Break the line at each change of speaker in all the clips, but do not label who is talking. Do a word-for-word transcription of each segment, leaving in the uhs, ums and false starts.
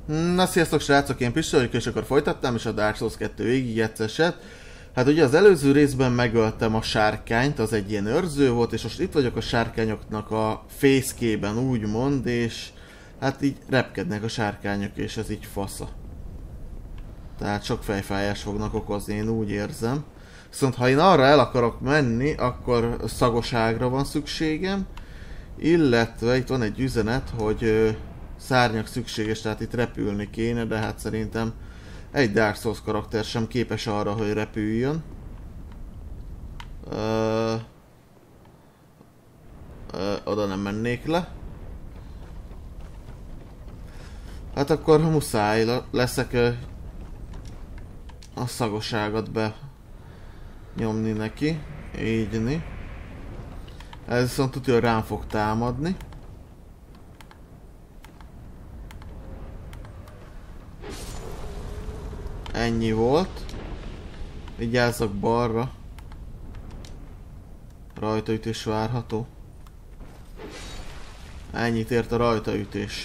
Na sziasztok srácok, én Pisti vagyok, és akkor folytattam is a Dark Souls kettő végigjegyzéset. Hát ugye az előző részben megöltem a sárkányt, az egy ilyen őrző volt, és most itt vagyok a sárkányoknak a fészkében úgymond, és hát így repkednek a sárkányok, és ez így fasza. Tehát sok fejfájás fognak okozni, én úgy érzem. Viszont ha én arra el akarok menni, akkor szagoságra van szükségem, illetve itt van egy üzenet, hogy szárnyak szükséges, tehát itt repülni kéne, de hát szerintem egy Dark Souls karakter sem képes arra, hogy repüljön. Ö, ö, oda nem mennék le. Hát akkor muszáj leszek ö, a szagoságot be nyomni neki, ígyni. Ez viszont tudja, hogy rám fog támadni. Ennyi volt. Vigyázzak balra. Rajtaütés várható. Ennyit ért a rajtaütés.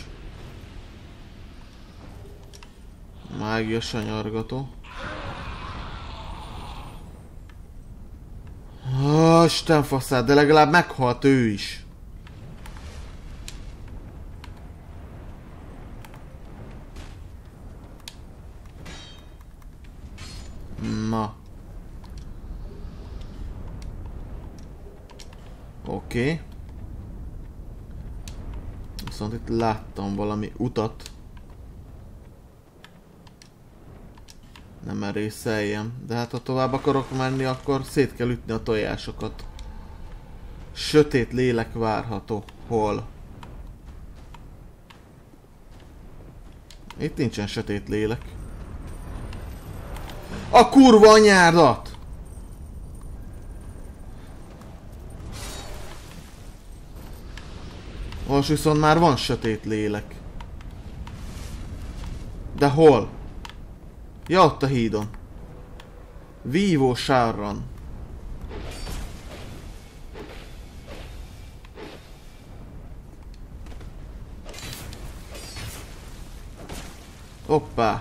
Mágia sanyargató. Ó, Isten faszát, de legalább meghalt ő is. Na. Oké. Okay. Viszont itt láttam valami utat. Nem merészeljem. De hát ha tovább akarok menni, akkor szét kell ütni a tojásokat. Sötét lélek várható. Hol? Itt nincsen sötét lélek. A kurva anyádat! Most viszont már van sötét lélek. De hol? Ja, ott a hídon. Vívó sárran. Hoppá.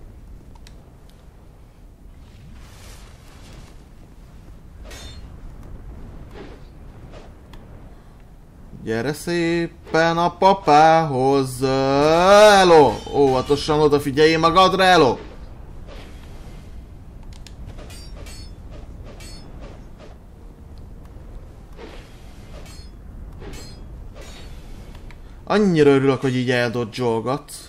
Gyere szépen a papához. Hello! Óvatosan odafigyelj magadra, hello! Annyira örülök, hogy így eldodzsolgatsz.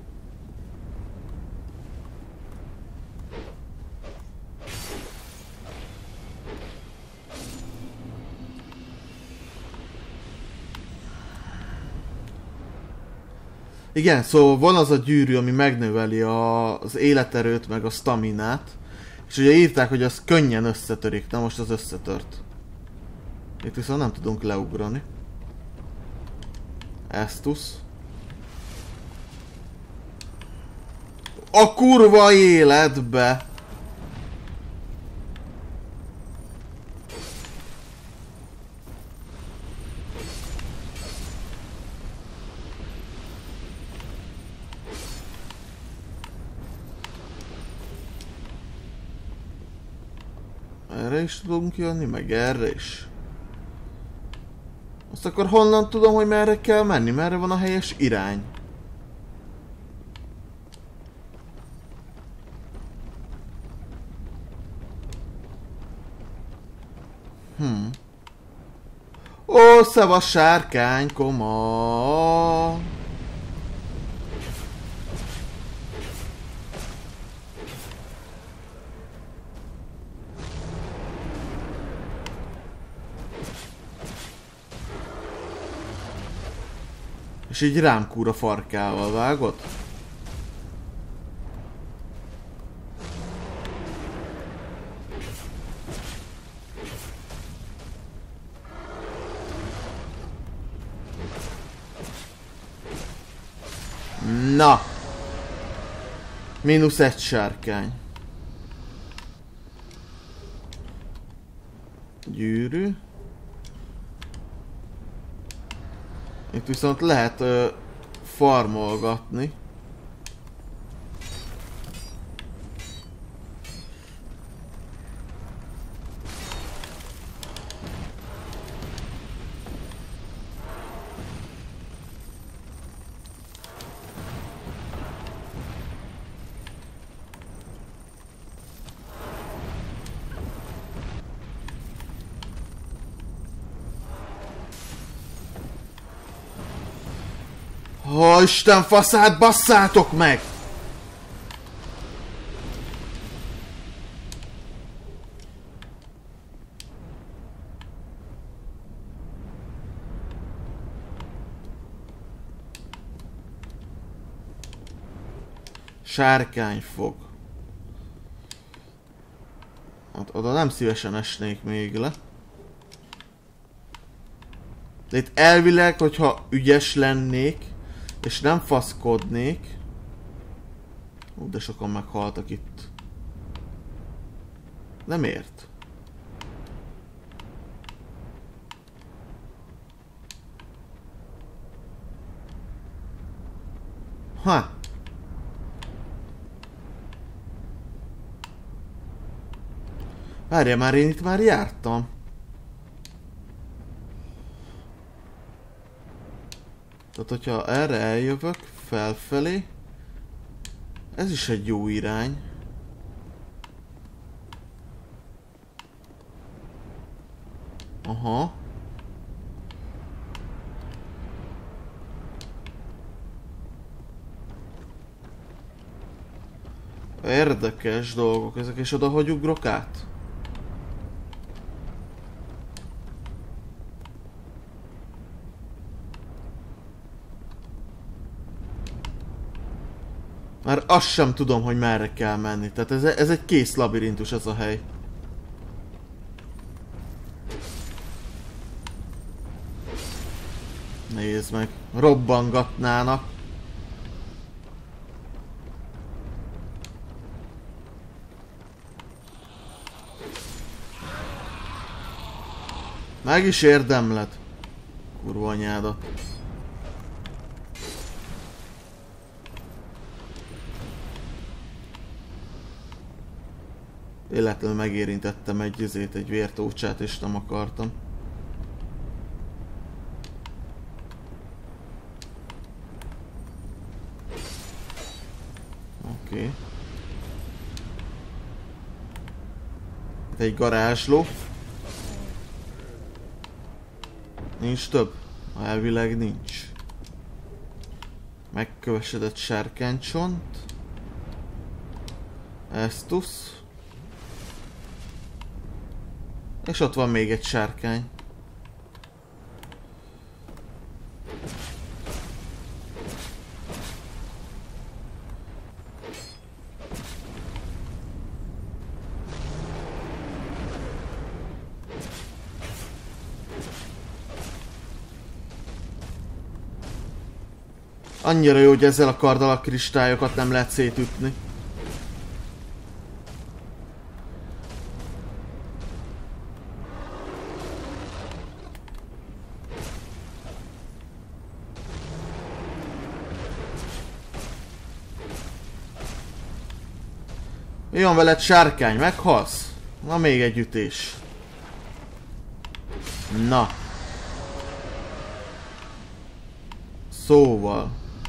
Igen, szóval van az a gyűrű, ami megnöveli a, az életerőt, meg a staminát. És ugye írták, hogy az könnyen összetörik, na most az összetört. Itt viszont nem tudunk leugrani. Estus. A kurva életbe! Erre is tudunk jönni, meg erre is. Azt akkor honnan tudom, hogy merre kell menni? Merre van a helyes irány? Hm. Ó, szavas sárkány, koma! És így rám kúr a farkával, vágod? Na! Mínusz egy sárkány. Gyűrű. Itt viszont lehet ö, farmolgatni. Ó, Isten faszát, basszátok meg! Sárkányfog. Hát oda nem szívesen esnék még le. De itt elvileg, hogyha ügyes lennék, és nem faszkodnék... Ú, de sokan meghaltak itt. De miért? Ha! Várjál már, én itt már jártam. Tehát, hogyha erre eljövök, felfelé, ez is egy jó irány. Aha. Érdekes dolgok ezek, és oda hogy ugrok át? Már azt sem tudom, hogy merre kell menni. Tehát ez, ez egy kész labirintus ez a hely. Nézd meg, robbangatnának. Meg is érdemled. Kurva anyádat. Véletlenül megérintettem egy izét, egy vértócsát, és nem akartam. Oké. Okay. Itt egy garázsló. Nincs több? Elvileg nincs. Megkövesedett sárkánycsont. Estus. És ott van még egy sárkány. Annyira jó, hogy ezzel a karddal a kristályokat nem lehet szétütni. Mi van veled, sárkány? Meghalsz? Na, még egy ütés. Na. Szóval.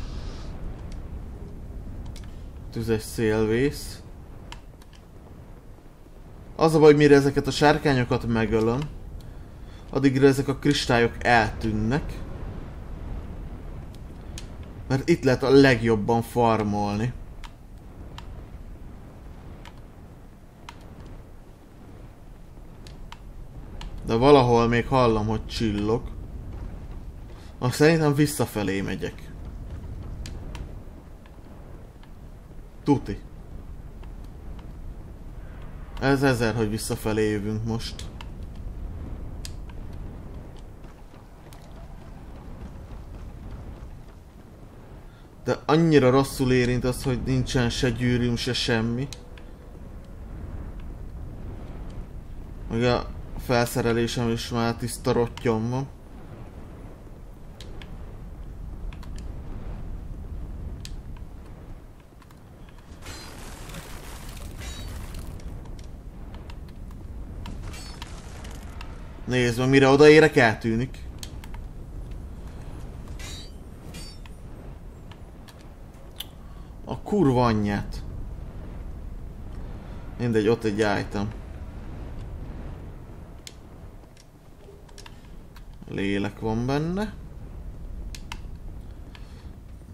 Tüzes szélvész. Az a baj, mire ezeket a sárkányokat megölöm, addigra ezek a kristályok eltűnnek. Mert itt lehet a legjobban farmolni. De valahol még hallom, hogy csillog. Azt szerintem visszafelé megyek. Tuti. Ez ezer, hogy visszafelé jövünk most. De annyira rosszul érint az, hogy nincsen se gyűrűm, se semmi. Meg a felszerelésem is már tiszta rottyom van. Nézd meg, mire odaérek, eltűnik. A kurva anyját. Mindegy, ott egy item. Lélek van benne.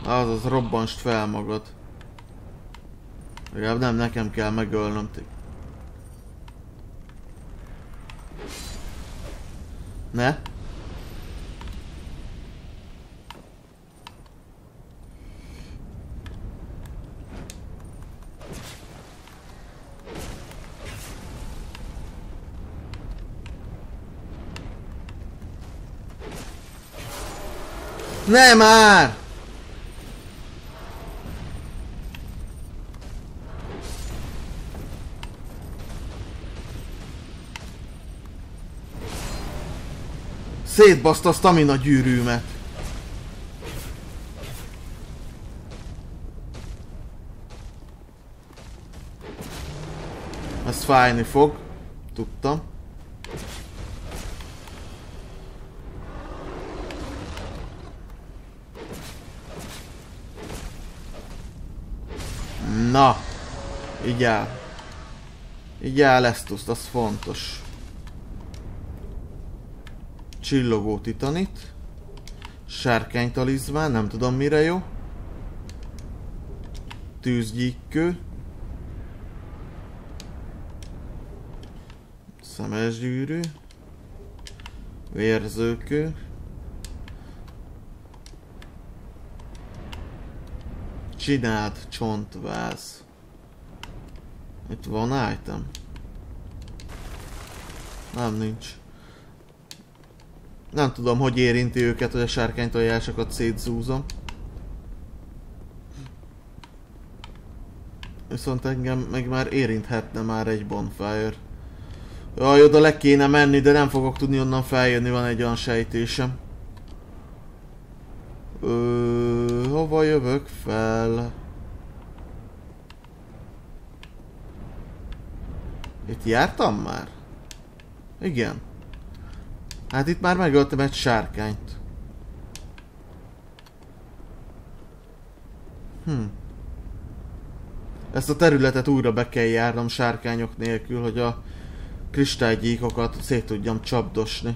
Azaz, robbanst fel magad. Legalább nem nekem kell megölnöm. Ne? Ne már! Szétbaszta a stamina gyűrűmet. Ez fájni fog. Tudtam. Na! Így áll. Így áll Estus, az fontos. Csillogó titanit. Sárkánytalizmán, nem tudom mire jó. Tűzgyíkkő. Szemes gyűrű. Vérzőkő. Csináld csontváz. Itt van item? Nem, nincs. Nem tudom, hogy érinti őket, hogy a sárkánytojásokat szétzúzom. Viszont engem meg már érinthetne már egy bonfire. Jaj, oda le kéne menni, de nem fogok tudni onnan feljönni, van egy olyan sejtésem. Ö, hova jövök fel? Itt jártam már? Igen. Hát itt már megöltem egy sárkányt. Hm. Ezt a területet újra be kell járnom sárkányok nélkül, hogy a kristálygyíkokat szét tudjam csapdosni.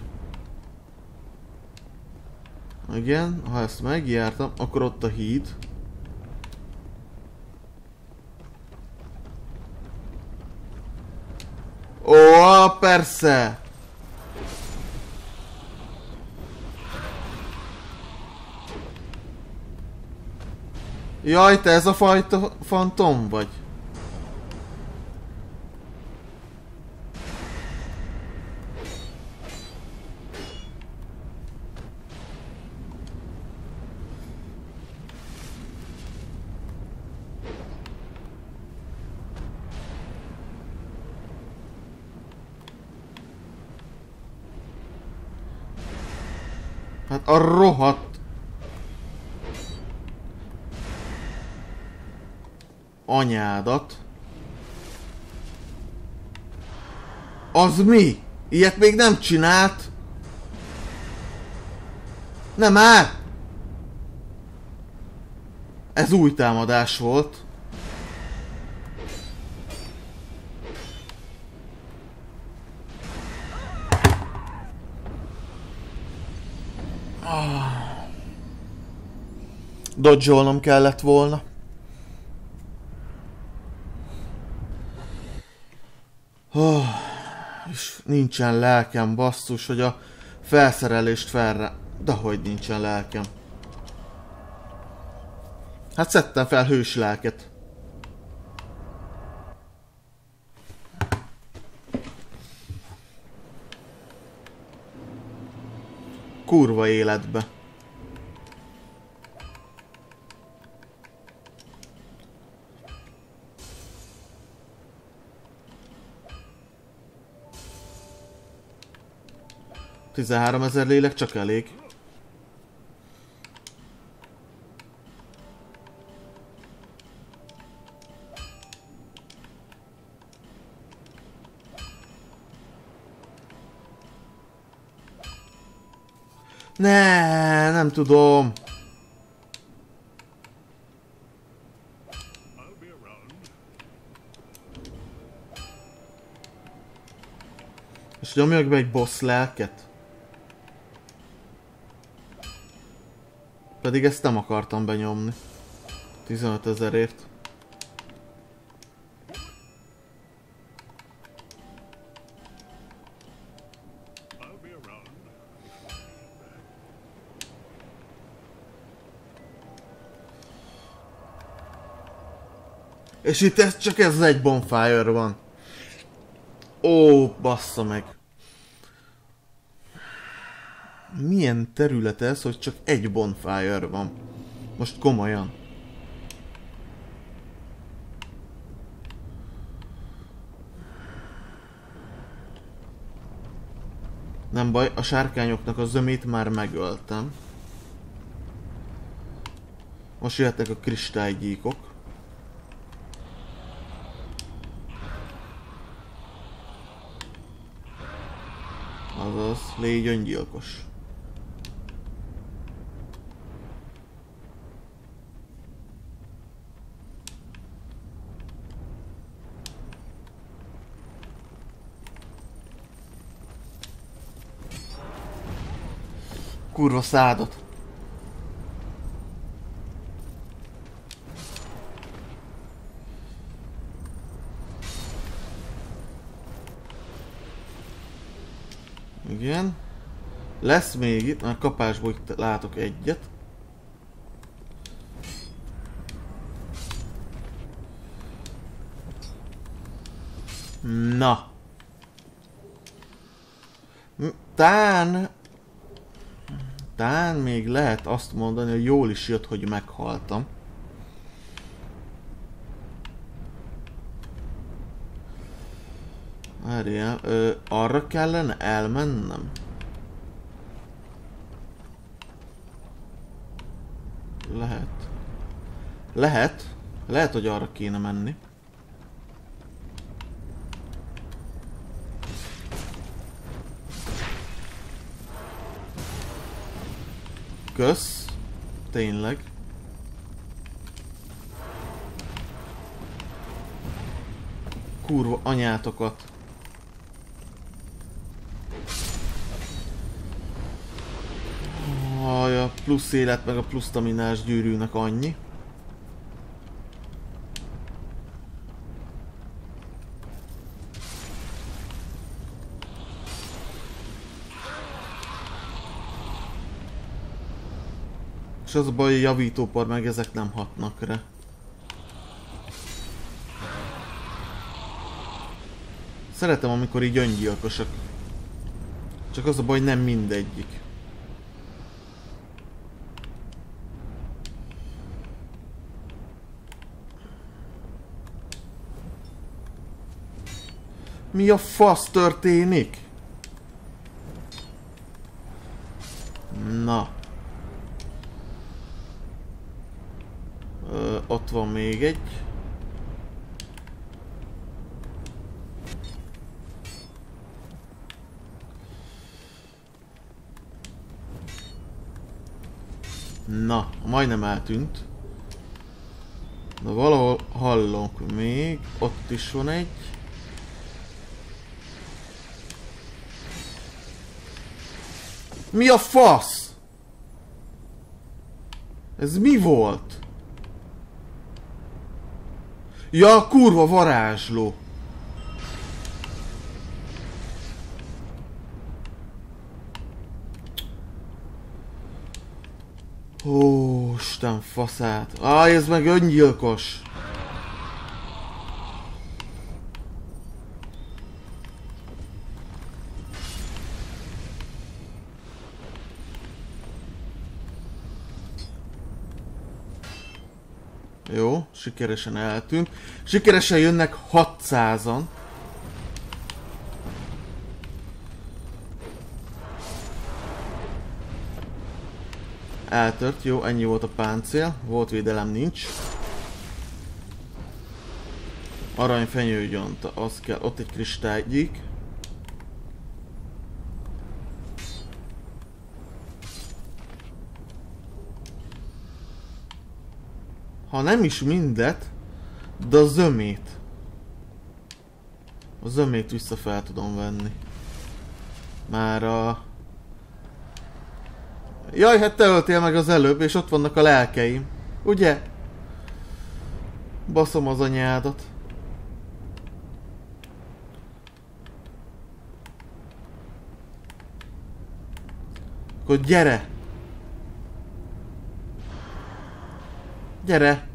Igen, ha ezt megjártam, akkor ott a híd. Ó, persze! Jaj, te ez a fajta fantom vagy? Hát a rohadt anyádat. Az mi? Ilyet még nem csinált? Nem már! Ez új támadás volt. Dodge-olnom kellett volna. Oh, és nincsen lelkem, basszus, hogy a felszerelést felre... Dehogy nincsen lelkem. Hát szedtem fel hős lelket. Kurva életbe. tizenháromezer lélek csak elég. Ne, nem tudom. És nyomjak be egy boss lelket. Pedig ezt nem akartam benyomni. tizenöt ezerért. És itt ez, csak ez az egy bonfire van. Ó, bassza meg. Milyen terület ez, hogy csak egy bonfire van? Most komolyan. Nem baj, a sárkányoknak a zömét már megöltem. Most jöhetnek a kristálygyíkok. Azaz, légy öngyilkos. Kurva szádot. Igen. Lesz még itt, már kapásból itt látok egyet. Na. Tán... Tán még lehet azt mondani, hogy jól is jött, hogy meghaltam. Várjál, ö, arra kellene elmennem? Lehet. Lehet. Lehet, hogy arra kéne menni. Kösz. Tényleg. Kurva anyátokat. Aj, a plusz élet meg a plusz staminás gyűrűnek annyi. És az a baj, hogy javítópar meg ezek nem hatnak rá. Szeretem, amikor így öngyilkosak. Csak az a baj, nem mindegyik. Mi a fasz történik? Na. Ö, ott van még egy. Na, majdnem eltűnt. De valahol hallunk még. Ott is van egy. Mi a fasz? Ez mi volt? Ja, kurva varázsló. Ó, Isten faszát. Áj, ez meg öngyilkos. Jó, sikeresen eltűnt. Sikeresen jönnek hatszázan. Eltört, jó, ennyi volt a páncél. Volt védelem, nincs. Arany fenyőgyonta, az kell. Ott egy kristálygyík. Ha nem is mindet, de a zömét. A zömét vissza fel tudom venni. Már a... Jaj, hát te öltél meg az előbb, és ott vannak a lelkeim. Ugye? Baszom az anyádat. Akkor gyere! Gyere!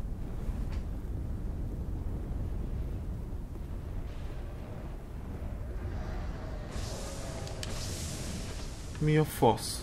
Mi a fasz?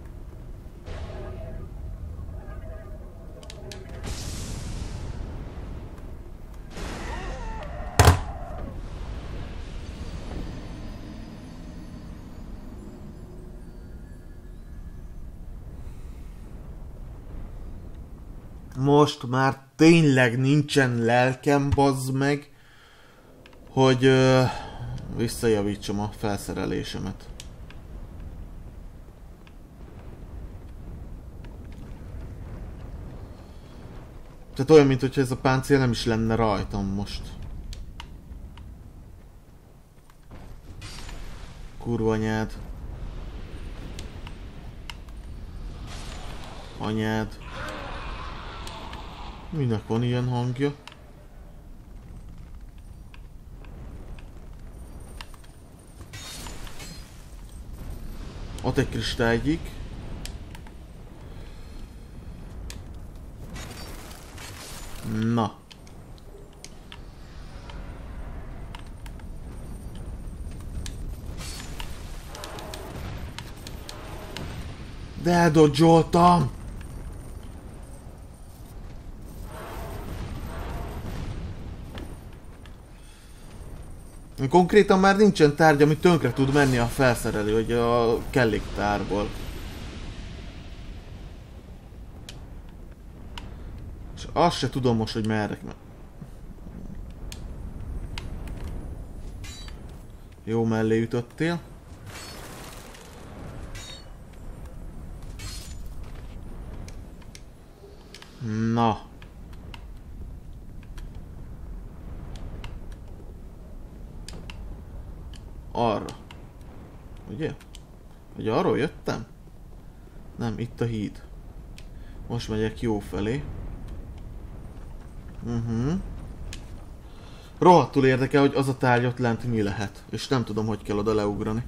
Most már tényleg nincsen lelkem, bazd meg, hogy ö, visszajavítsam a felszerelésemet. Tehát olyan, mintha ez a páncél nem is lenne rajtam most. Kurva anyád. Anyád. Minek van ilyen hangja? Ott egy kristálygyík. Na. De eldodzsoltam! Konkrétan már nincsen tárgy, ami tönkre tud menni a felszerelő, hogy a kelléktárból. És azt se tudom most, hogy merre. Jó, mellé ütöttél. Na. Arra. Ugye? Hogy arról jöttem? Nem, itt a híd. Most megyek jó felé. Uh -huh. Rohadtul érdekel, hogy az a tárgy ott lent mi lehet. És nem tudom, hogy kell oda leugrani.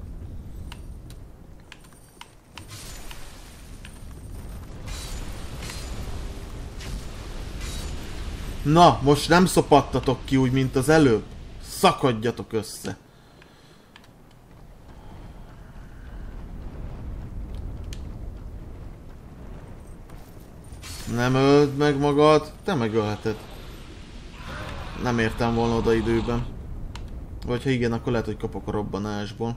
Na, most nem szopattatok ki úgy, mint az előbb. Szakadjatok össze. Nem öld meg magad, te megölheted. Nem értem volna oda időben. Vagy ha igen, akkor lehet, hogy kapok a robbanásból.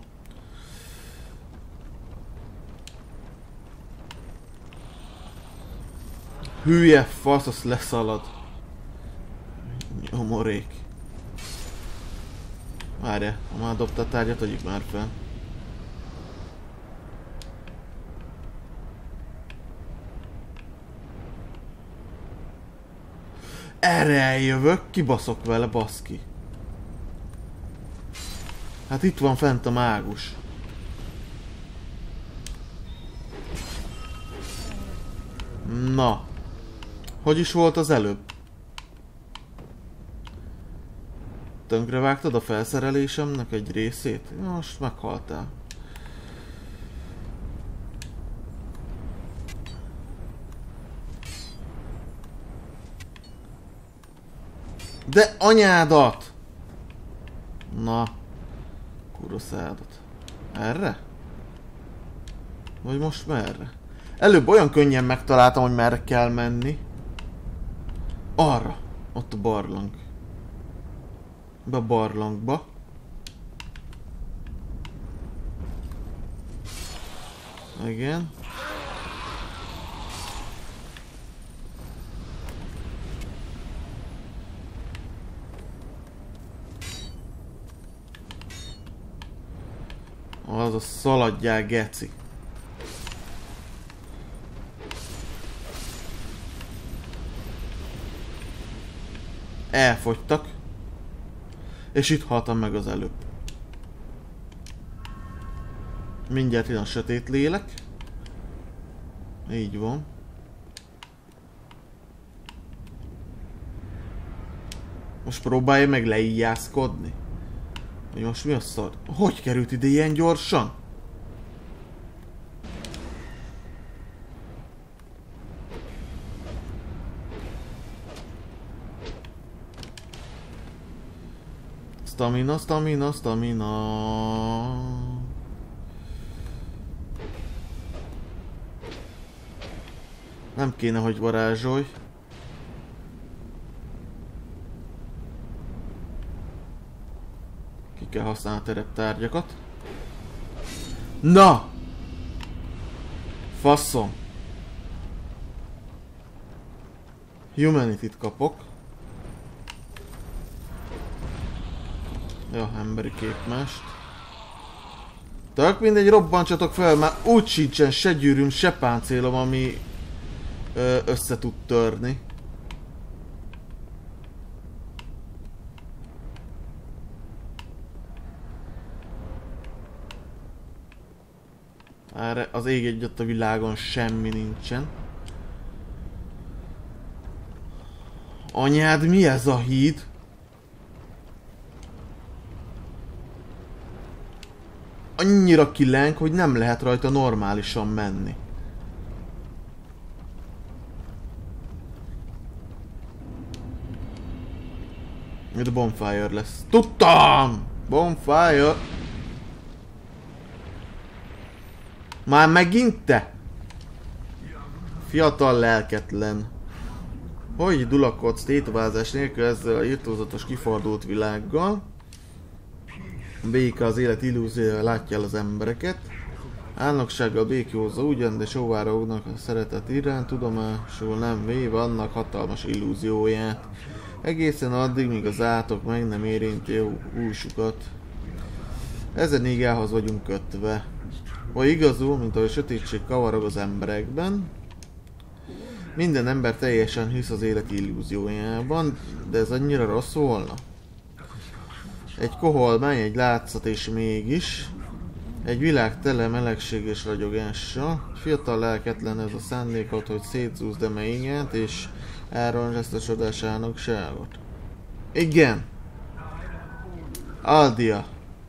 Hülye fasz, azt leszalad. Nyomorék. Várja, ha már dobta a tárgyat, adjuk már fel. Erre eljövök, kibaszok vele, baszki. Hát itt van fent a mágus. Na. Hogy is volt az előbb? Tönkrevágtad a felszerelésemnek egy részét? Most meghaltál. De anyádat! Na. Kurva szádat. Erre? Vagy most merre? Előbb olyan könnyen megtaláltam, hogy merre kell menni. Arra. Ott a barlang. Be a barlangba. Igen. Az a szaladjál, geci. Elfogytak. És itt haltam meg az előbb. Mindjárt jön a sötét lélek. Így van. Most próbálja meg leíjászkodni. Hogy most mi a szar? Hogy került ide ilyen gyorsan? Stamina, stamina, stamina. Nem kéne, hogy varázsolj. Ki kell használni a tereptárgyakat. Na! Faszom! Humanity-t kapok. Ja, emberi képmást. Tök mindegy, robbantsatok fel, már úgy sincsen se gyűrűm, se páncélom, ami ö, össze tud törni. Erre az ég egyet a világon semmi nincsen. Anyád, mi ez a híd? Annyira kileng, hogy nem lehet rajta normálisan menni. Itt bonfire lesz. Tudtam! Bonfire! Már megint te? Fiatal lelketlen. Hogy dulakodsz tétovázás nélkül ezzel a irtózatos kifordult világgal? Béka az élet illúziója, látja el az embereket. Álnoksággal békjózza ugyan, de sóvárognak a szeretet iránt, tudomásul nem véve annak hatalmas illúzióját. Egészen addig, míg az átok meg nem érinti a húsukat. Ezen igához vagyunk kötve. Vagy igazul, mint ahogy a sötétség kavarog az emberekben. Minden ember teljesen hisz az élet illúziójában, de ez annyira rossz volna. Egy koholmány, egy látszat és mégis. Egy világ tele melegség és ragyogással. Fiatal lelketlen ez a szándékot, hogy szétzúzd eme ingent és elrontsd ezt a csodás álnokságot. Igen! Aldia!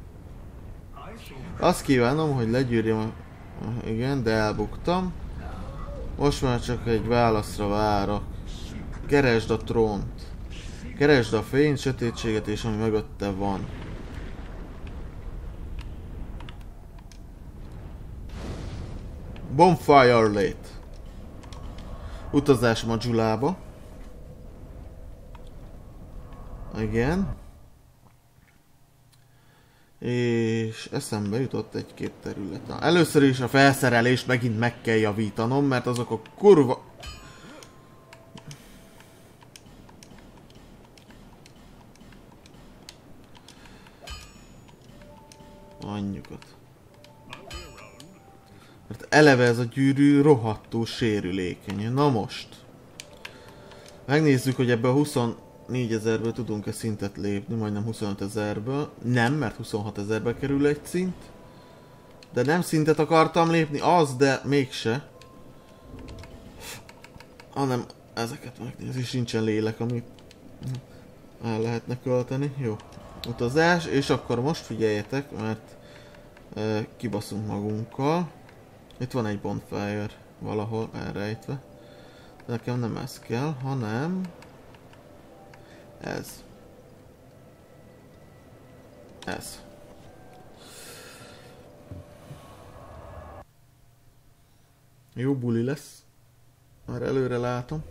Azt kívánom, hogy legyűrjem a... Igen, de elbuktam. Most már csak egy válaszra várok. Keresd a trónt. Keresd a fényt, sötétséget és ami mögötte van. Bonfire late. Utazás Majulába. Igen. És eszembe jutott egy-két terület. Először is a felszerelést megint meg kell javítanom, mert azok a kurva... Anyjukat. Mert eleve ez a gyűrű rohadtul sérülékeny. Na most. Megnézzük, hogy ebből a huszonnégyezerből tudunk-e szintet lépni, majdnem huszonöt ezerből. Nem, mert huszonhat ezerbe kerül egy szint. De nem szintet akartam lépni, az, de mégse. Hanem ezeket megnézni, sincsen lélek, amit el lehetne költeni. Jó. Utazás, és akkor most figyeljetek, mert e, kibaszunk magunkkal. Itt van egy bonfire valahol elrejtve. De nekem nem ez kell, hanem ez. Ez. Jó buli lesz. Már előre látom.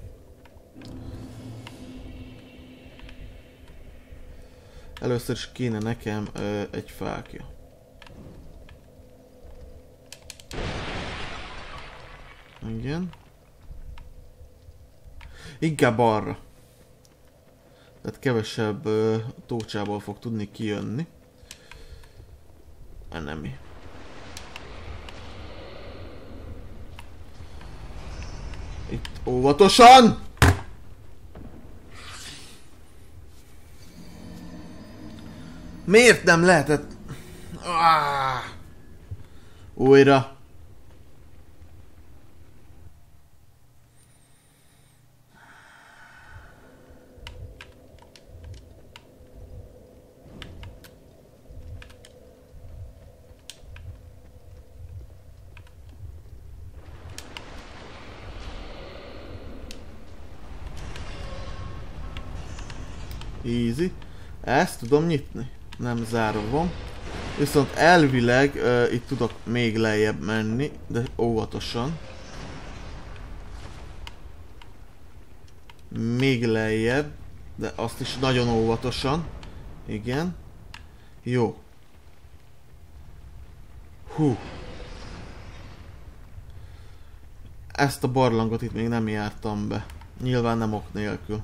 Először is kéne nekem ö, egy fákja. Igen. Inkább arra. Tehát kevesebb ö, tócsából fog tudni kijönni. Enemi. Itt óvatosan! Miért nem lehetett? Ah! Újra. Easy. Ezt tudom nyitni. Nem zárom. Viszont elvileg uh, itt tudok még lejjebb menni, de óvatosan. Még lejjebb, de azt is nagyon óvatosan. Igen. Jó. Hú. Ezt a barlangot itt még nem jártam be. Nyilván nem ok nélkül.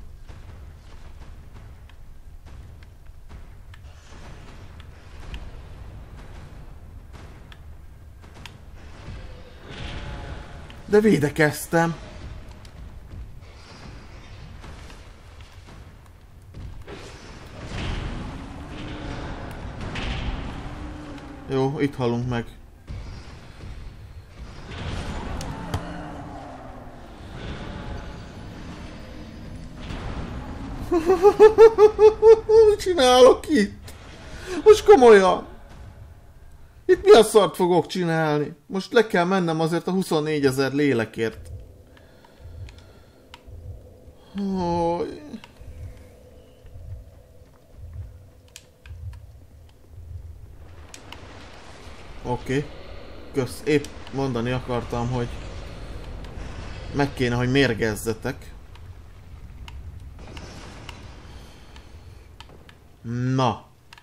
De védekeztem. Jó, itt halunk meg. Mit csinálok itt? Most komolyan. Itt mi a szart fogok csinálni? Most le kell mennem azért a huszonnégyezer lélekért. Oly. Oké. Okay. Kösz. Épp mondani akartam, hogy meg kéne, hogy mérgezzetek. Na.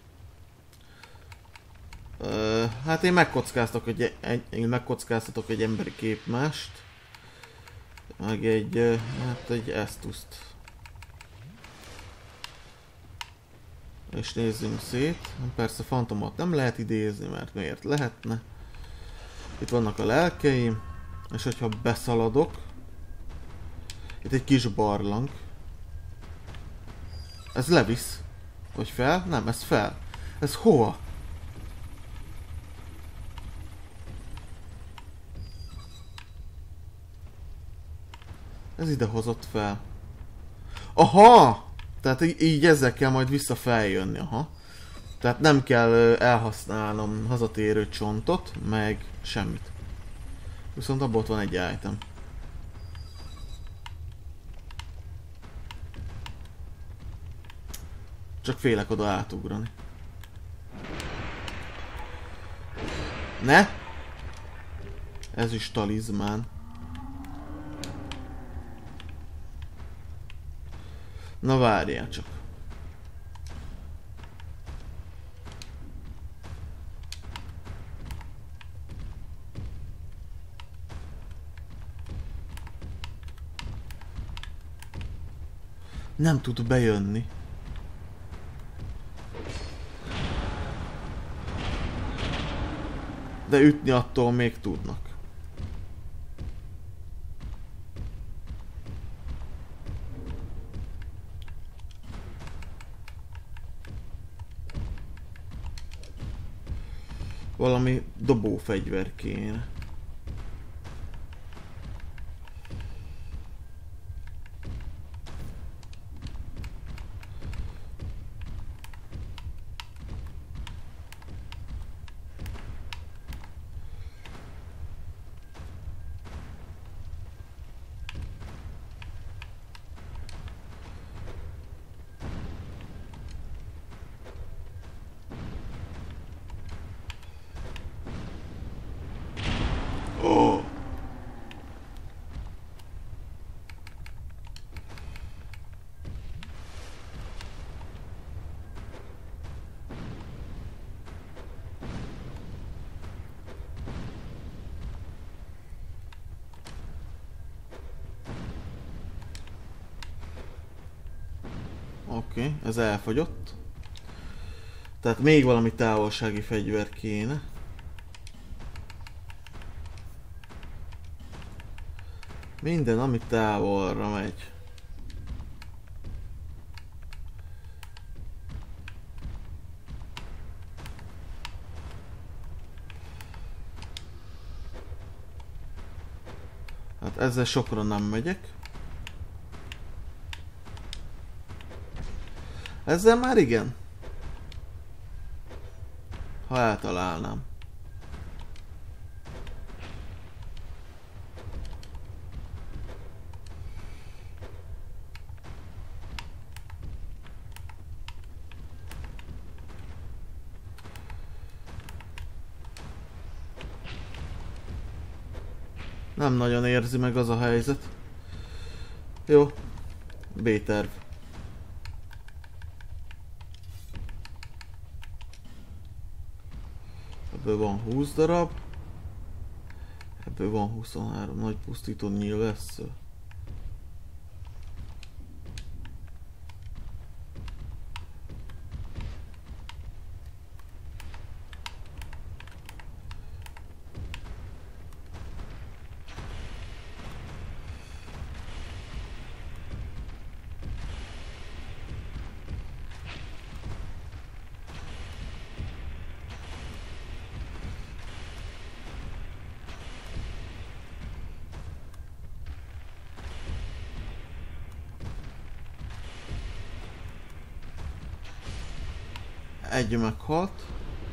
Uh, hát én megkockáztatok egy, egy, én megkockáztatok egy emberi képmást. Meg egy, uh, hát egy Estuszt. És nézzünk szét. Persze fantomot nem lehet idézni, mert miért lehetne. Itt vannak a lelkeim. És hogyha beszaladok. Itt egy kis barlang. Ez levisz. Vagy fel? Nem, ez fel. Ez hova? Ez ide hozott fel. Aha! Tehát így ezzel kell majd vissza feljönni, aha. Tehát nem kell elhasználnom hazatérő csontot, meg semmit. Viszont abban ott van egy item. Csak félek oda átugrani. Ne! Ez is talizmán. Na várjál csak. Nem tud bejönni. De ütni attól még tudnak. Valami dobófegyver kéne. Oké, okay, ez elfogyott. Tehát még valami távolsági fegyver kéne. Minden, ami távolra megy. Hát ezzel sokra nem megyek. Ezzel már igen. Ha eltalálnám. Nem nagyon érzi meg az a helyzet. Jó. B-terv. Ebből van húsz darab. Ebből van huszonhárom nagy pusztító nyílvessző. Egy meghalt.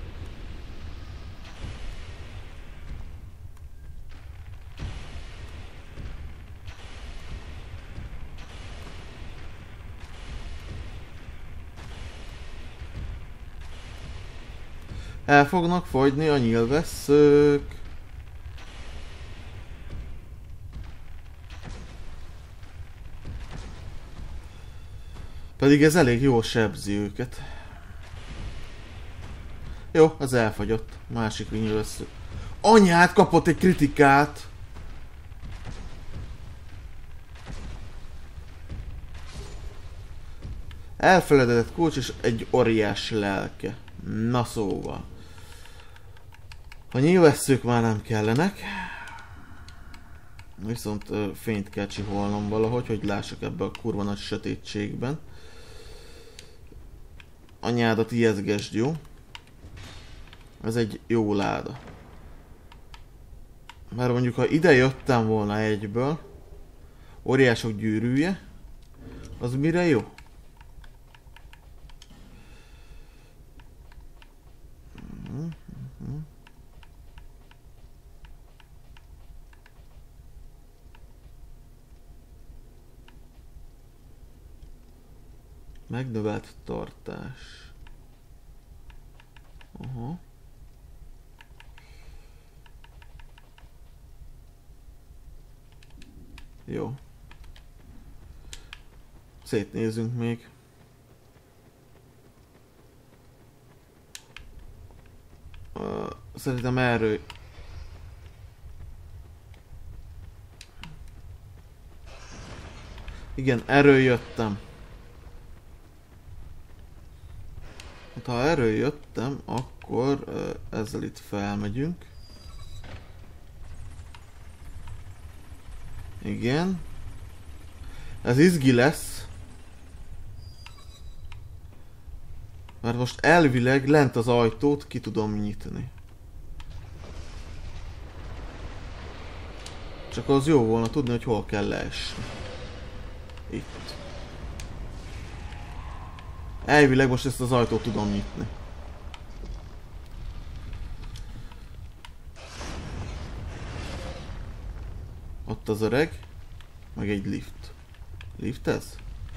El fognak fogyni a nyílvesszők. Pedig ez elég jól sebzi őket. Jó, az elfogyott. Másik nyílvessző. Anyát, kapott egy kritikát! Elfeledett kulcs és egy óriás lelke. Na szóval. A nyílvesszők már nem kellenek. Viszont ö, fényt kell csiholnom valahogy, hogy lássak ebbe a kurva nagy sötétségben. Anyádat ijeszgesd, jó? Ez egy jó láda. Mert mondjuk, ha ide jöttem volna egyből, óriások gyűrűje, az mire jó? Megnövelt tartás. Aha. Jó. Szétnézünk még. Uh, szerintem erről... Igen, erről jöttem. Hát, ha erről jöttem, akkor uh, ezzel itt felmegyünk. Igen. Ez izgi lesz. Mert most elvileg lent az ajtót ki tudom nyitni. Csak az jó volna tudni, hogy hol kell leesni. Itt. Elvileg most ezt az ajtót tudom nyitni. Ott az öreg. Meg egy lift. Lift ez?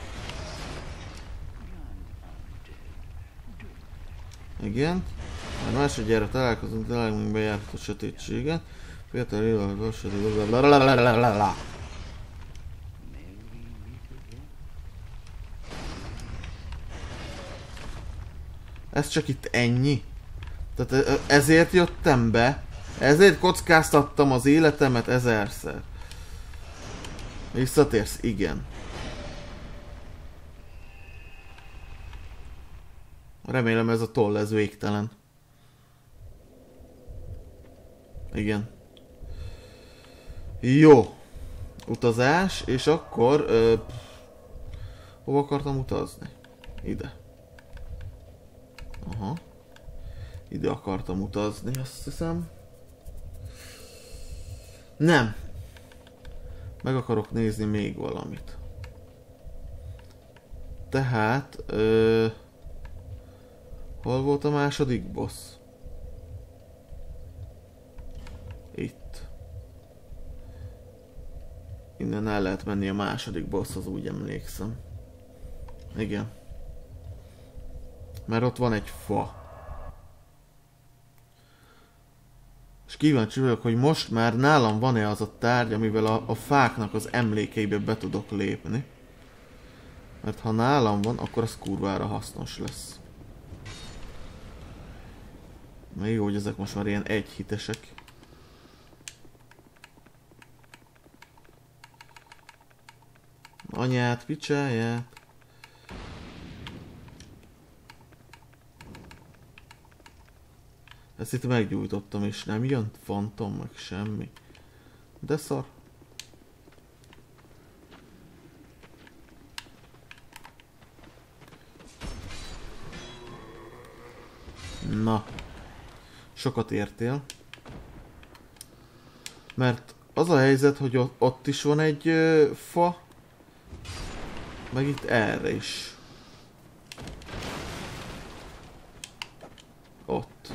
Igen. Már másodjára találkozunk, találkozunk bejáratott sötétségen. Fiatal illatból sötét. Ez csak itt ennyi? Tehát ezért jöttem be. Ezért kockáztattam az életemet ezerszer. Visszatérsz? Igen. Remélem ez a toll, ez végtelen. Igen. Jó. Utazás, és akkor... Ö, hova akartam utazni? Ide. Aha. Ide akartam utazni, azt hiszem. Nem. Meg akarok nézni még valamit. Tehát... Ö, hol volt a második boss? Itt. Innen el lehet menni a második bosshoz, úgy emlékszem. Igen. Mert ott van egy fa. És kíváncsi vagyok, hogy most már nálam van-e az a tárgy, amivel a, a fáknak az emlékeibe be tudok lépni. Mert ha nálam van, akkor az kurvára hasznos lesz. Még jó, hogy ezek most már ilyen egyhitesek. Anyát, picsáját. Ezt itt meggyújtottam, és nem jön fantom, meg semmi. De szar. Na. Sokat értél. Mert az a helyzet, hogy ott, ott is van egy ö, fa. Meg itt erre is. Ott.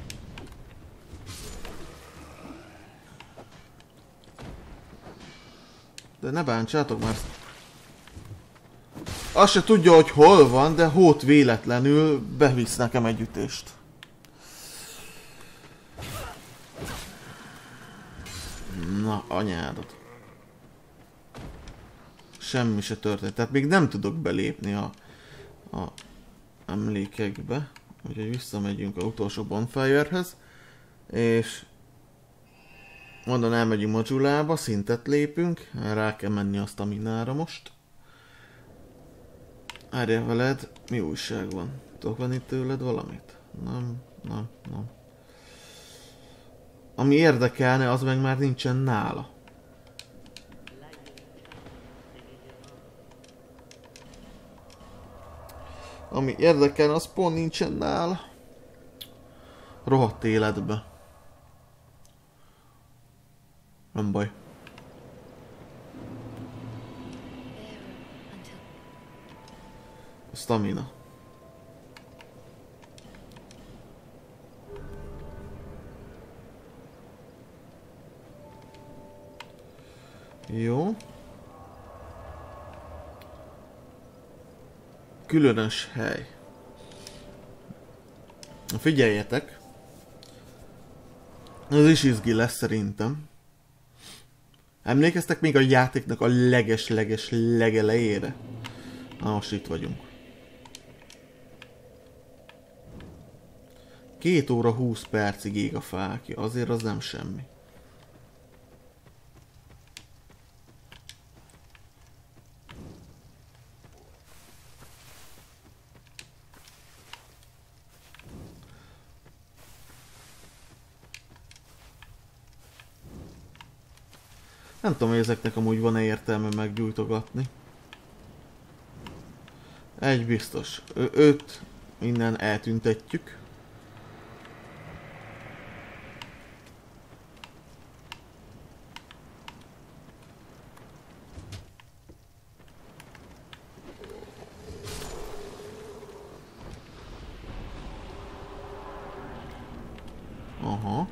De ne bántsátok már. Azt se tudja, hogy hol van, de hót véletlenül bevisz nekem egy ütést. Na, anyádat. Semmi se történt. Tehát még nem tudok belépni a, a emlékekbe. Úgyhogy visszamegyünk az utolsó bonfirehez. És onnan elmegyünk Modulába, szintet lépünk. Rá kell menni a staminára most. Várjál veled, mi újság van? Tudok venni tőled valamit? Nem, nem, nem. Ami érdekelne, az meg már nincsen nála. Ami érdekelne, az pont nincsen nála. Rohadt életbe. Nem baj. Stamina. Jó. Különös hely. Figyeljetek. Ez is izgi lesz szerintem. Emlékeztek még a játéknak a leges-leges legelejére? Na most itt vagyunk. Két óra húsz percig ég a fákja, azért az nem semmi. Nem tudom, hogy ezeknek amúgy van-e értelme meggyújtogatni. Egy biztos. Ö öt innen eltüntetjük. Aha.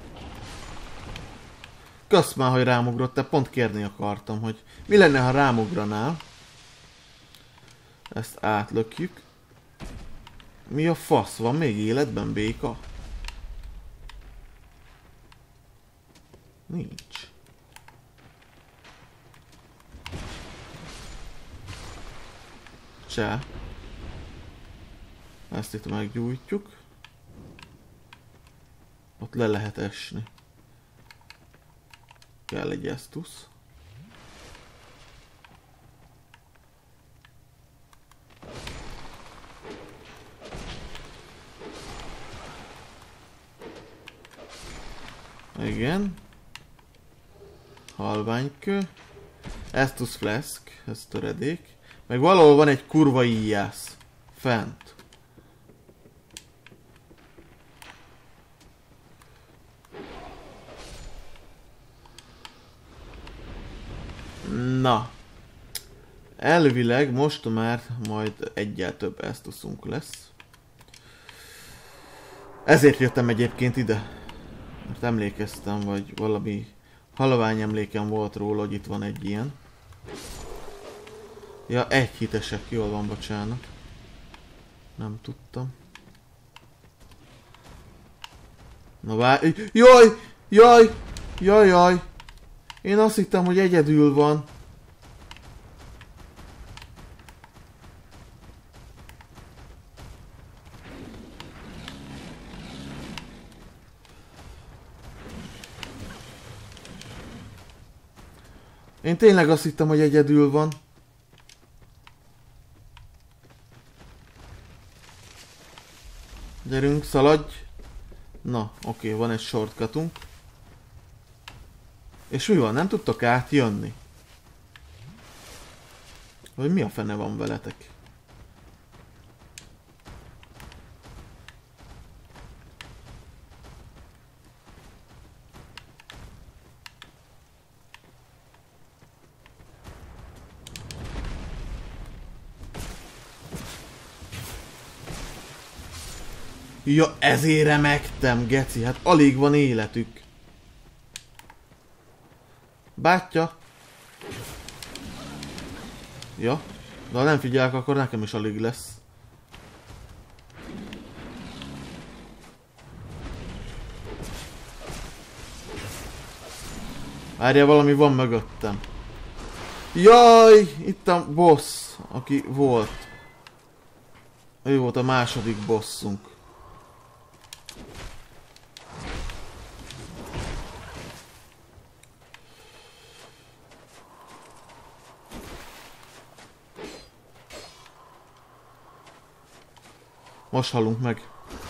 Kösz már, hogy rámugrottál, pont kérni akartam, hogy mi lenne, ha rámugranál. Ezt átlökjük. Mi a fasz? Van még életben béka? Nincs. Csá. Ezt itt meggyújtjuk. Ott le lehet esni. Kell egy esztusz. Igen. Halványkő. Estus flask, ez töredék. Meg valahol van egy kurva íjász. Fent. Na. Elvileg most már majd egyel több Estusunk lesz. Ezért jöttem egyébként ide. Mert emlékeztem, vagy valami halvány emlékem volt róla, hogy itt van egy ilyen. Ja, egy hitesek, jól van, bocsánat. Nem tudtam. Na várj, jaj, Jaj! Jaj, jaj! Én azt hittem, hogy egyedül van. Én tényleg azt hittem, hogy egyedül van. Gyerünk, szaladj! Na, oké, van egy shortcutunk. És mi van? Nem tudtok átjönni? Vagy mi a fene van veletek? Ja, ezért remegtem, geci, hát alig van életük. Bátya. Ja, de ha nem figyelek, akkor nekem is alig lesz. Várjál, valami van mögöttem. Jaj, itt a boss, aki volt. Ő volt a második bosszunk. Most halunk meg.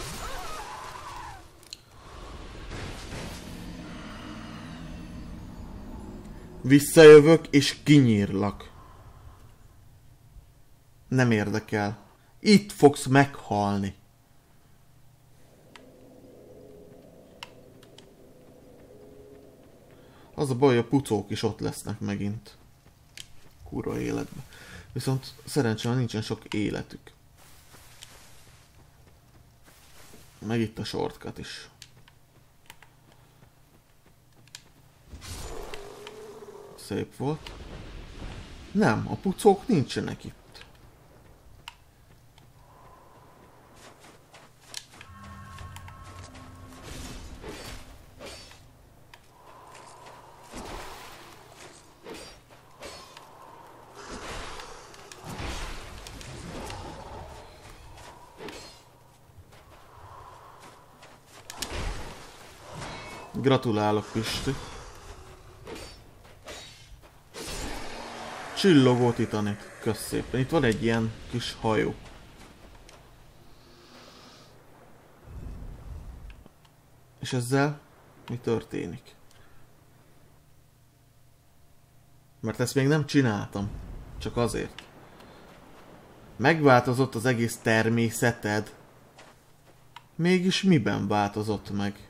Visszajövök és kinyírlak. Nem érdekel. Itt fogsz meghalni. Az a baj, a pucók is ott lesznek megint. Kurva életben. Viszont szerencsére nincsen sok életük. Meg itt a shortcut is. Szép volt. Nem, a pucók nincsenek itt. Gratulálok, Pisti. Csillogó Titanic. Kösz szépen. Itt van egy ilyen kis hajó. És ezzel mi történik? Mert ezt még nem csináltam. Csak azért. Megváltozott az egész természeted. Mégis miben változott meg?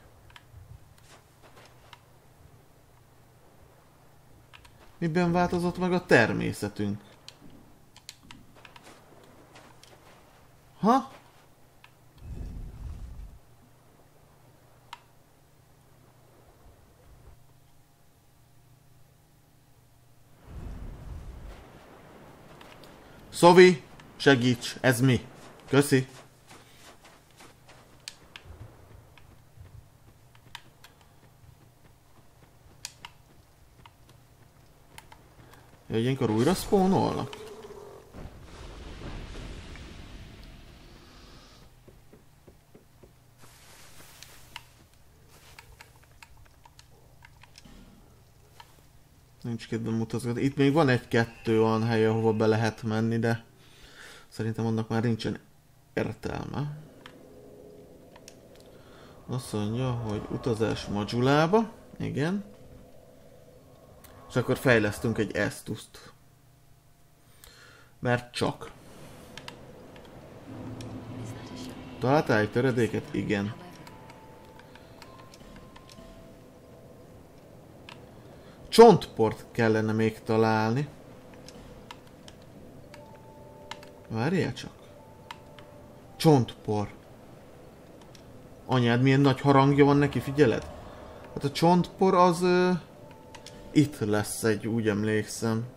Miben változott meg a természetünk? Ha? Szovi, segíts, ez mi? Köszi. Ja, ilyenkor újra spawnolnak? Nincs kedvem mutatkozni. Itt még van egy-kettő olyan hely, ahova be lehet menni, de szerintem annak már nincsen értelme. Azt mondja, hogy utazás Majulába. Igen. És akkor fejlesztünk egy Estuszt. Mert csak. Találtál egy töredéket? Igen. Csontport kellene még találni. Várjál csak. Csontpor. Anyád, milyen nagy harangja van neki, figyeled? Hát a csontpor az... Ö, itt lesz egy, úgy emlékszem.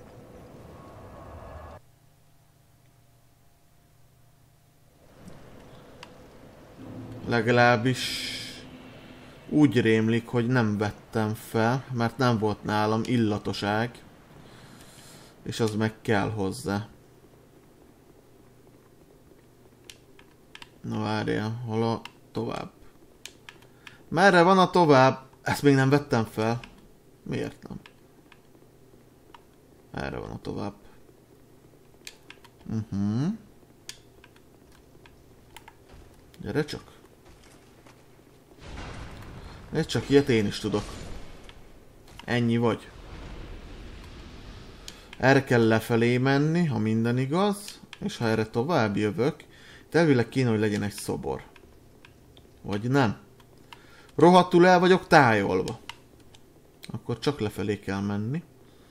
Legalábbis... Úgy rémlik, hogy nem vettem fel, mert nem volt nálam illatoság. És az meg kell hozzá. Na várjál, hol a tovább? Merre van a tovább? Ezt még nem vettem fel. Miért nem? Erre van a tovább. Uh-huh. Gyere csak. Ez csak ilyet én is tudok. Ennyi vagy. Erre kell lefelé menni, ha minden igaz. És ha erre tovább jövök, elvileg kéne, hogy legyen egy szobor. Vagy nem. Rohadtul el vagyok tájolva. Akkor csak lefelé kell menni.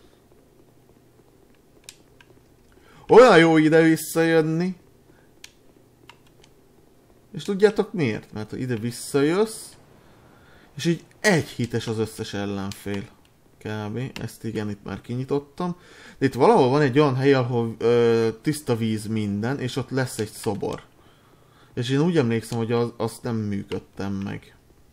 Olyan jó ide visszajönni. És tudjátok miért? Mert ha ide visszajössz, és így egy hites az összes ellenfél. Kb. Ezt igen, itt már kinyitottam. De itt valahol van egy olyan hely, ahol ö, tiszta víz minden, és ott lesz egy szobor. És én úgy emlékszem, hogy az, azt nem működtem meg.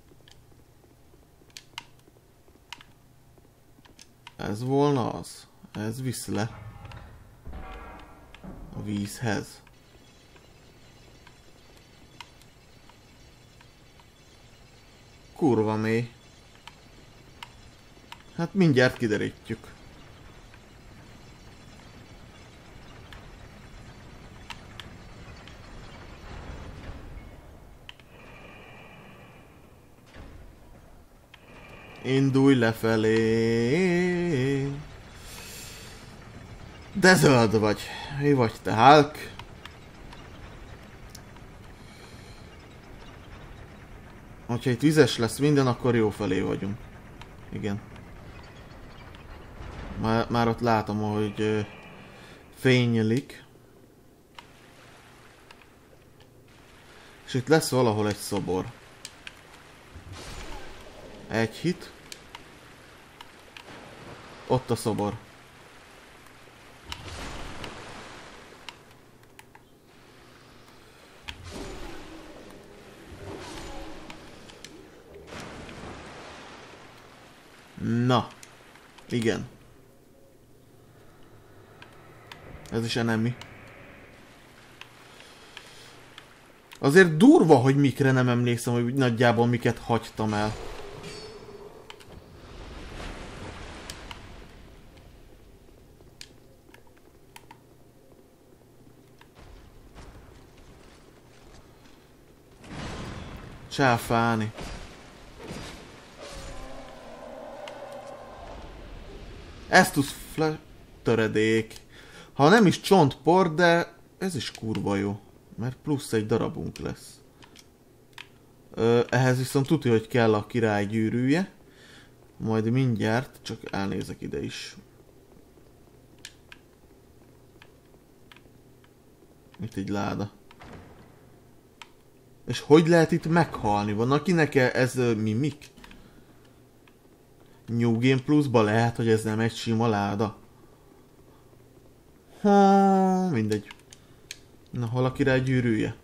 Ez volna az. Ez visz le a vízhez. Kurva mély. Hát mindjárt kiderítjük. Indulj lefelé. De zöld vagy. Mi vagy te, Hulk? Hogyha itt vizes lesz minden, akkor jó felé vagyunk. Igen. Már, már ott látom, hogy uh, fénylik. És itt lesz valahol egy szobor. Egy hit. Ott a szobor. Na. Igen. Ez is enemy. Azért durva, hogy mikre nem emlékszem, hogy nagyjából miket hagytam el. Csáfáni. Estus töredék. Ha nem is csontpor, de ez is kurva jó. Mert plusz egy darabunk lesz. Ö, ehhez viszont tudja, hogy kell a király gyűrűje. Majd mindjárt, csak elnézek ide is. Itt egy láda. És hogy lehet itt meghalni? Van akinek ez mimik? New Game Plus-ba lehet, hogy ez nem egy sima láda. Ha, mindegy. Na, hol a király gyűrűje?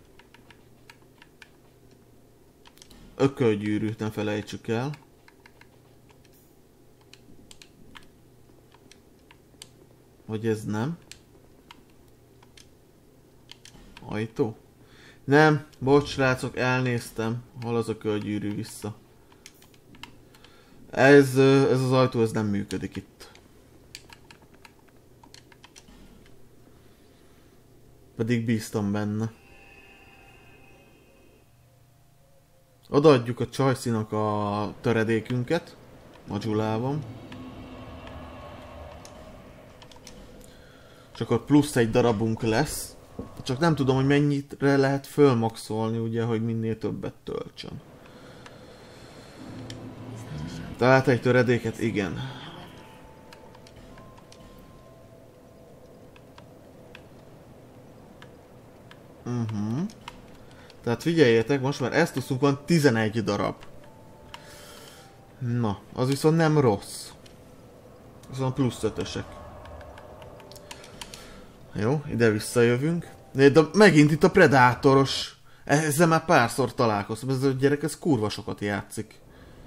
Ökölgyűrűt nem felejtsük el. Hogy ez nem? Ajtó? Nem, bocs srácok, elnéztem. Hol az ökölgyűrű vissza? Ez, ez az ajtó, ez nem működik itt. Pedig bíztam benne. Odaadjuk a Csajcinak a töredékünket. Modulában. És akkor plusz egy darabunk lesz. Csak nem tudom, hogy mennyire lehet fölmaxolni, ugye, hogy minél többet töltsön. Tehát egy töredéket, igen. Uh-huh. Tehát figyeljetek, most már ezt tudszunk, van tizenegy darab. Na, az viszont nem rossz. Viszont plusz ötösek. Jó, ide visszajövünk. De megint itt a predátoros. Ezzel már párszor találkoztam. Ez a gyerek, ez kurva sokat játszik.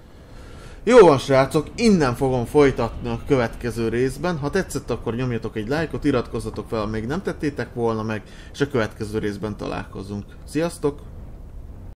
Jó van srácok, innen fogom folytatni a következő részben. Ha tetszett, akkor nyomjatok egy lájkot, iratkozzatok fel, ha még nem tettétek volna meg, és a következő részben találkozunk. Sziasztok!